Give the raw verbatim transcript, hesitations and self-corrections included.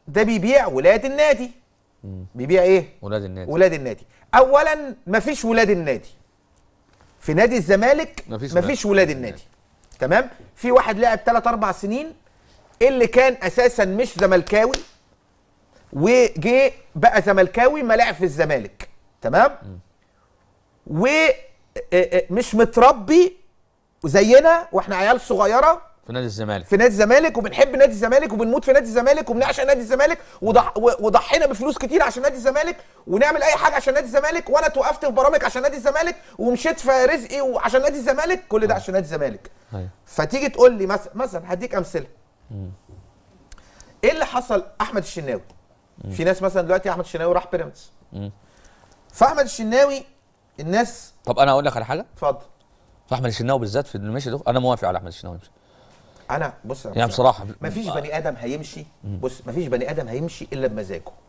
ده بيبيع ولاد النادي. مم. بيبيع ايه؟ ولاد النادي. ولاد النادي. اولا مفيش ولاد النادي في نادي الزمالك، مفيش, مفيش ولاد النادي. النادي تمام. في واحد لعب ثلاث اربع سنين اللي كان اساسا مش زملكاوي وجه بقى زملكاوي ما لعب في الزمالك، تمام. ومش متربي زينا واحنا عيال صغيره في نادي الزمالك، في نادي الزمالك، وبنحب نادي الزمالك وبنموت في نادي الزمالك وبنعشق نادي الزمالك، وضح وضحينا بفلوس كتير عشان نادي الزمالك ونعمل اي حاجه عشان نادي الزمالك، وانا توقفت في برامج عشان نادي الزمالك ومشيت في رزقي وعشان نادي الزمالك، كل ده عشان نادي الزمالك. فتيجي تقول لي مثلا مثلا هديك امثله. ايه اللي حصل؟ احمد الشناوي. في ناس مثلا دلوقتي احمد الشناوي راح بيراميدز. فاحمد الشناوي الناس، طب انا اقول لك على حاجه. اتفضل. فاحمد الشناوي بالذات في المشي ده انا موافق على احمد الشناوي يمشي. انا بص يعني بصراحه مفيش بني ادم هيمشي، بص مفيش بني ادم هيمشي الا بمزاجه.